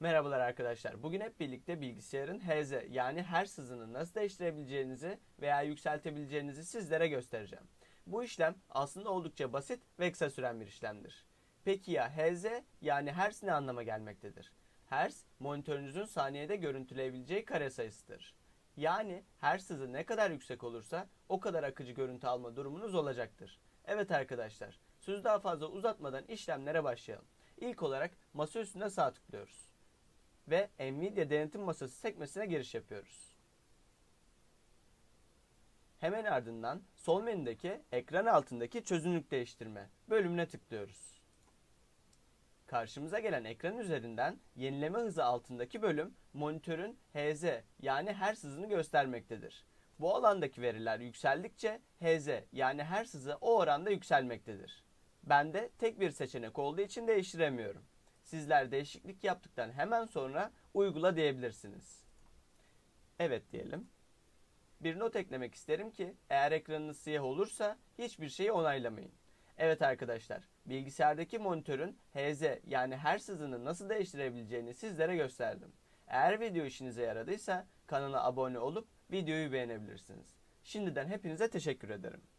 Merhabalar arkadaşlar. Bugün hep birlikte bilgisayarın Hz yani hertz hızını nasıl değiştirebileceğinizi veya yükseltebileceğinizi sizlere göstereceğim. Bu işlem aslında oldukça basit ve kısa süren bir işlemdir. Peki ya Hz yani hertz ne anlama gelmektedir? Hertz, monitörünüzün saniyede görüntüleyebileceği kare sayısıdır. Yani hertz hızı ne kadar yüksek olursa o kadar akıcı görüntü alma durumunuz olacaktır. Evet arkadaşlar, sözü daha fazla uzatmadan işlemlere başlayalım. İlk olarak masa üstüne sağ tıklıyoruz ve Nvidia denetim masası sekmesine giriş yapıyoruz. Hemen ardından sol menüdeki ekran altındaki çözünürlük değiştirme bölümüne tıklıyoruz. Karşımıza gelen ekran üzerinden yenileme hızı altındaki bölüm monitörün Hz yani hertz hızını göstermektedir. Bu alandaki veriler yükseldikçe Hz yani hertz hızı o oranda yükselmektedir. Bende tek bir seçenek olduğu için değiştiremiyorum. Sizler değişiklik yaptıktan hemen sonra uygula diyebilirsiniz. Evet diyelim. Bir not eklemek isterim ki eğer ekranınız siyah olursa hiçbir şeyi onaylamayın. Evet arkadaşlar, bilgisayardaki monitörün Hz yani hertz hızını nasıl değiştirebileceğini sizlere gösterdim. Eğer video işinize yaradıysa kanala abone olup videoyu beğenebilirsiniz. Şimdiden hepinize teşekkür ederim.